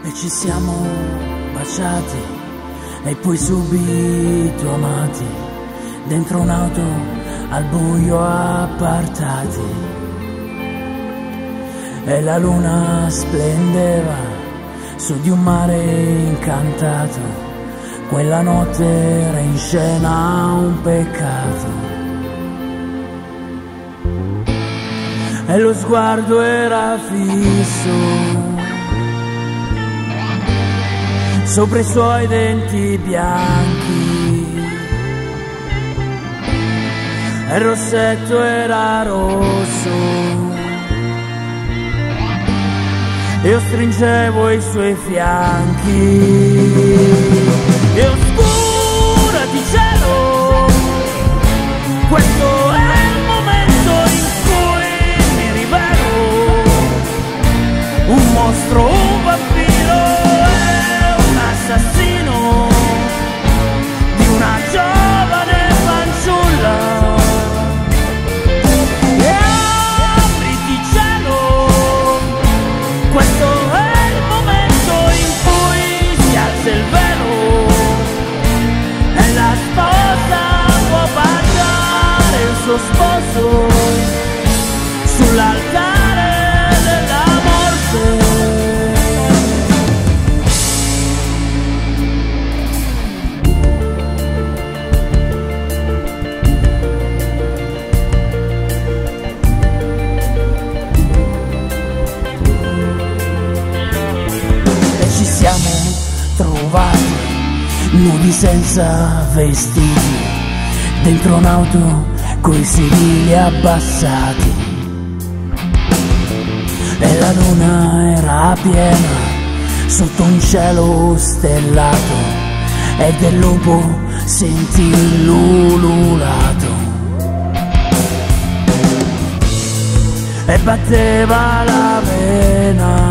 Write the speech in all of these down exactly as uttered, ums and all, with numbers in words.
e ci siamo baciati e poi subito amati, dentro un'auto al buio appartati, e la luna splendeva su di un mare incantato. Quella notte era in scena un peccato e lo sguardo era fisso sopra i suoi denti bianchi, e il rossetto era rosso, io stringevo i suoi fianchi. E oscura di cielo, questo è il momento in cui mi rivelo, un mostro, un vampiro e un assassino di una giovane fanciulla. E apriti cielo, questo è il momento in cui si alza il velo, la sposa può baciare il suo sposo sull'altare della morte. E ci siamo trovati nudi senza vestiti, dentro un'auto coi sedili abbassati, e la luna era piena sotto un cielo stellato, e del lupo sentì l'ululato e batteva la vena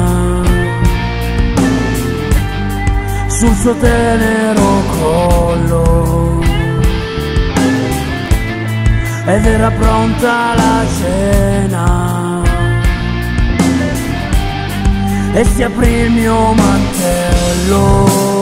sul suo tenero collo, ed era pronta la cena, e si aprì il mio mantello.